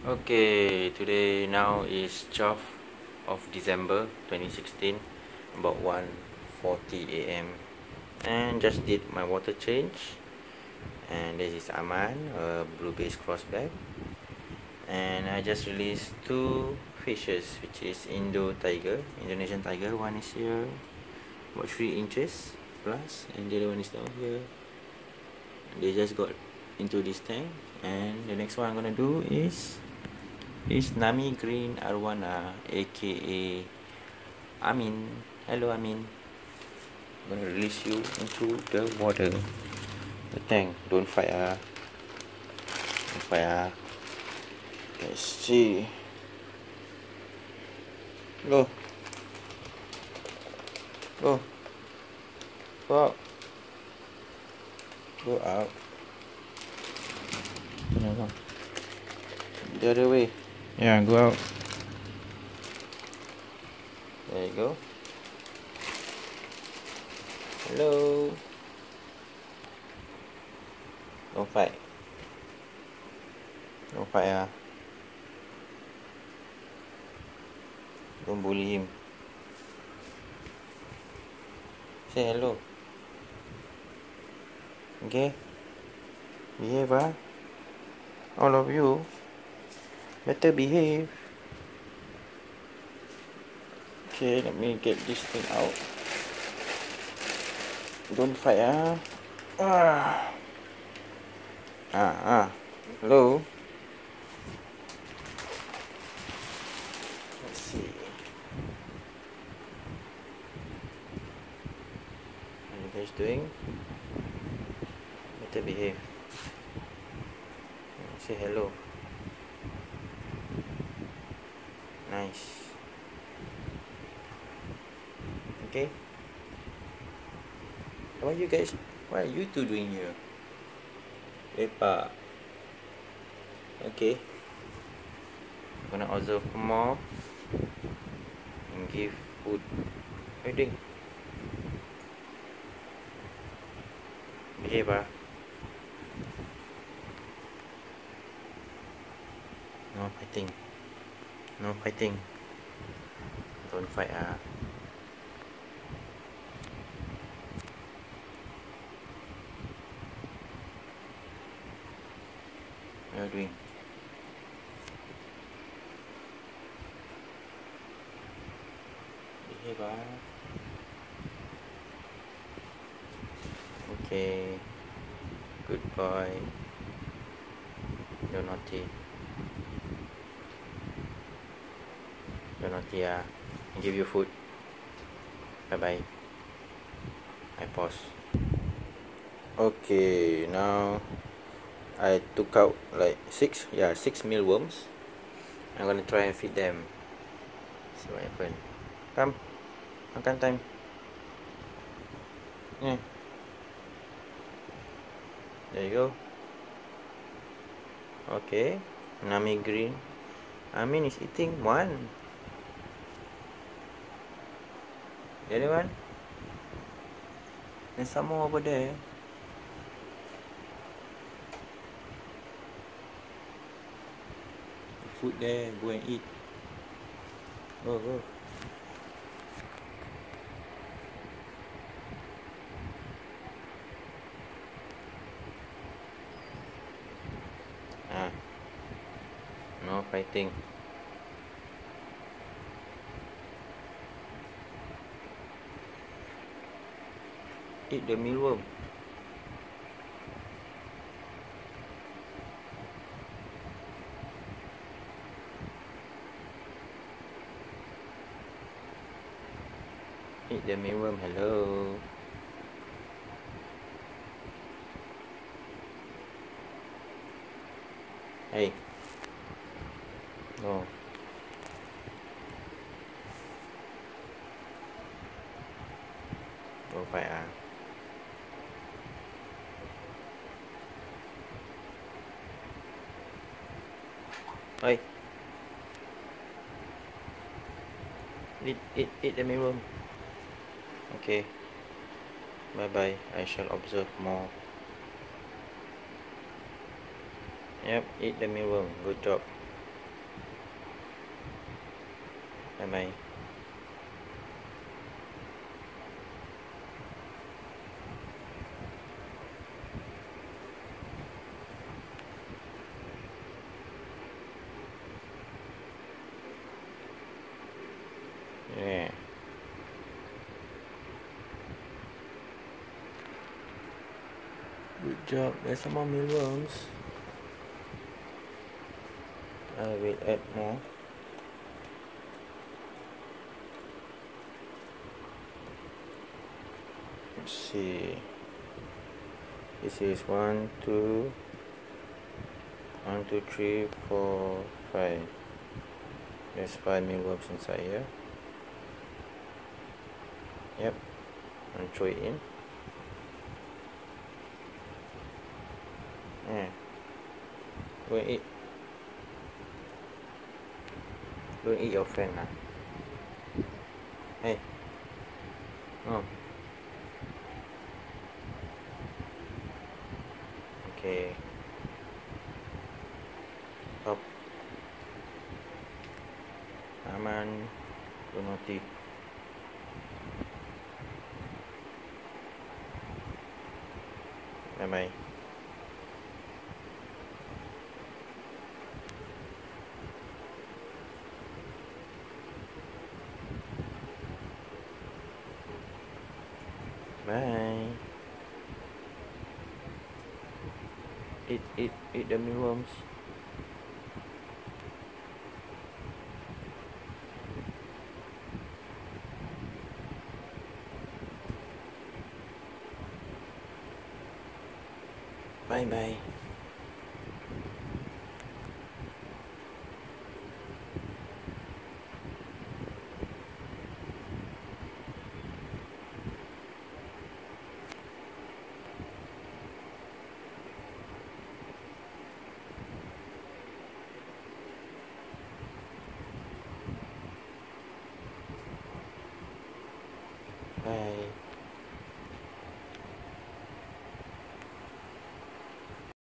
Okay, today now is 12th of December 2016, about 1:40 a.m. and just did my water change. And this is Aman, a blue base crossback, and I just released two fishes, which is Indonesian tiger. One is here, about 3 inches plus, and the other one is down here. They just got into this tank, and the next one I'm gonna do is Nami Green Arowana, aka Amin. Hello Amin. I'm gonna release you into the water. The tank. Don't fight Don't fight Let's see. Go. Go. Go out. Go out. No. The other way. Yeah, go out. There you go. Hello. Don't fight. Don't fight. Don't bully him. Say hello. Okay? Behave. All of you. Better behave. Okay, let me get this thing out. Don't fight. Hello. Let's see. What are you guys doing? Better behave. Say hello. Nice. Okay. What are you two doing here? Lepak. Okay. I'm gonna observe more and give food. What are you doing? Behave. No fighting. No fighting. Don't fight. What are you doing? Behave. Okay. Good boy. You're naughty. You're naughty. I give you food. Bye bye. I pause. Okay, now I took out like 6 mealworms. I'm gonna try and feed them. See what happens. Come, makan time. Yeah. There you go. Okay, Nami Green. Amin is eating one. The other one? There's some more over there. Food there, go and eat. Go. No fighting. Eat the mealworm. Eat the mealworm. Hello. Hey. No. Don't fight. Oi. Eat the mealworm. Okay. Bye bye. I shall observe more. Yep, eat the mealworm. Good job. Bye bye. Yeah. Good job. There's some more mealworms. I will add more. Let's see. This is 1, 2, 1, 2, 3, 4, 5. There's 5 mealworms inside here. Yep. And throw it in. Yeah. Go and eat. Go and eat your friend now. Hey. Oh. Okay. Up. Aman. Don't naughty. Bye bye. Bye. Eat the mealworms. Bye bye. Bye.